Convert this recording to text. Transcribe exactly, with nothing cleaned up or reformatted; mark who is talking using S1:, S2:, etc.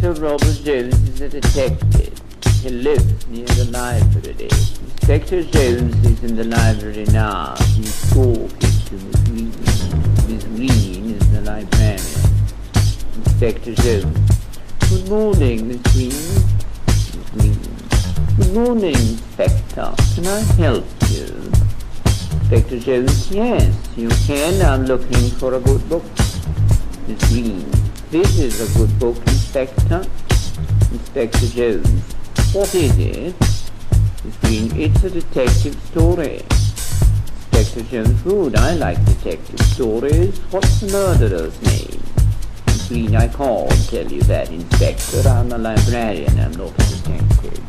S1: Inspector Robert Jones is a detective. He lives near the library. Inspector Jones is in the library now. He's talking to Miss Green. Miss Green is the librarian. Inspector Jones. Good morning, Miss Green. Miss Green. Good morning, Inspector. Can I help you? Inspector Jones. Yes, you can. I'm looking for a good book. Miss Green. This is a good book, Inspector. Inspector Jones. What is it? Miss Green. It's a detective story. Inspector Jones. Good. I like detective stories. What's the murderer's name? Miss Green. I can't tell you that, Inspector. I'm a librarian. I'm not a detective.